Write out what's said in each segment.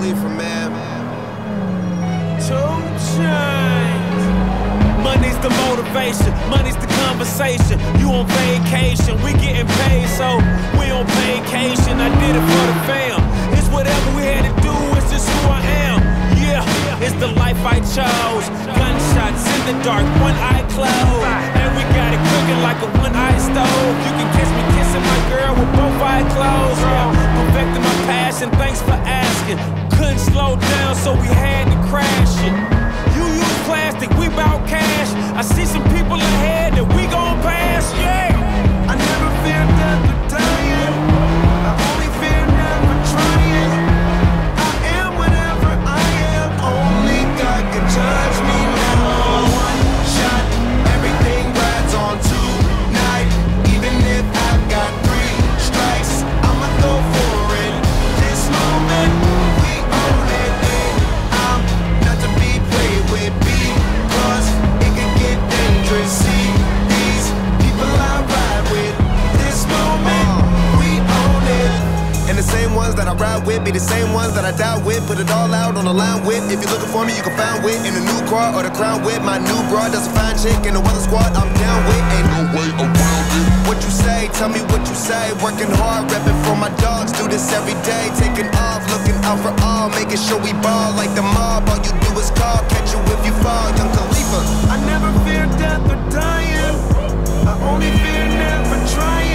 Khalifa, man. 2 Chainz. Money's the motivation, money's the conversation. You on vacation, we getting paid, so we on vacation. I did it for the fam. It's whatever we had to do, it's just who I am. Yeah, it's the life I chose. Gunshots in the dark, one eye closed, and we got it cooking like a one-eye stove. You can catch me kissing my girl with both eyes closed. Yeah, perfecting my passion, thanks for asking. Couldn't slow down, so we had to crash it. You use plastic, we bout cash. I see some people ahead that we gon' pass, yeah. I never fear death or dying. I only fear never trying. I am whatever I am. Only God can judge me now. One shot, everything rides on tonight. Even if I've got 3 strikes, I'ma go for it. This moment, we own it. And I'm not to be played with because it can get dangerous. See these people I ride with. This moment, we own it. And the same ones that I ride with be the same ones that I die with. Put it all out on the line with. If you're looking for me, you can find wit in the new car or the crown with. My new broad does a fine chick in the weather squad. I'm down with. Ain't no way around it. What you say? Tell me what you say. Working hard, repping for my dogs. Do this every day. Taking off, looking out for all. Making sure we ball like the mob. All you do is call. Catch you if you fall. Young Khalifa. I never fear death or dying. I only fear never trying.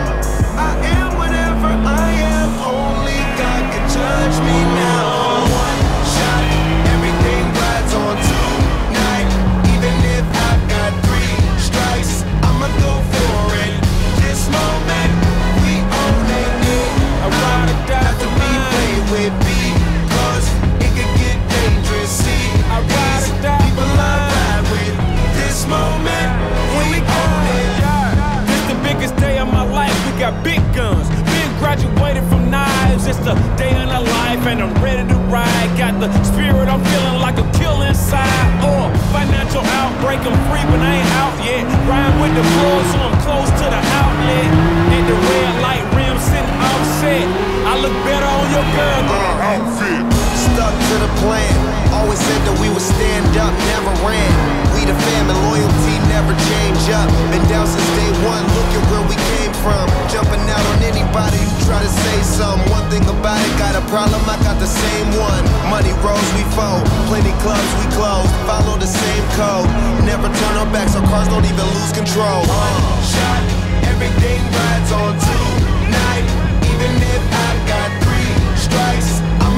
I am whatever I am. Only God can judge me now. One shot, everything rides on tonight. Even if I've got 3 strikes, I'ma go for it. This moment, we own it. I ride or die Not to be played with because it can get dangerous. See, I ride or die people I ride with. This moment, we own it. This the biggest day of my life, we got big guns. Been graduated from knives, it's the day of the life and I'm ready to ride. Got the spirit, I'm feeling like a kill inside. Or financial outbreak, I'm free but I ain't out yet. Riding with the floor so I'm close to the outlet. And the red light rim sitting offset. I look better on your girl than an outfit. Stuck to the plan. Always said that we would stand up, never ran. We the fam and loyalty never change up. Been down since day one, look at where we came from. Jumping out on anybody who try to say something. One thing about it, got a problem, I got the same one. Money rolls, we fold. Plenty clubs, we close. Follow the same code. Never turn our backs, our cars don't even lose control. One shot, everything rides on tonight. Even if I've got 3 strikes,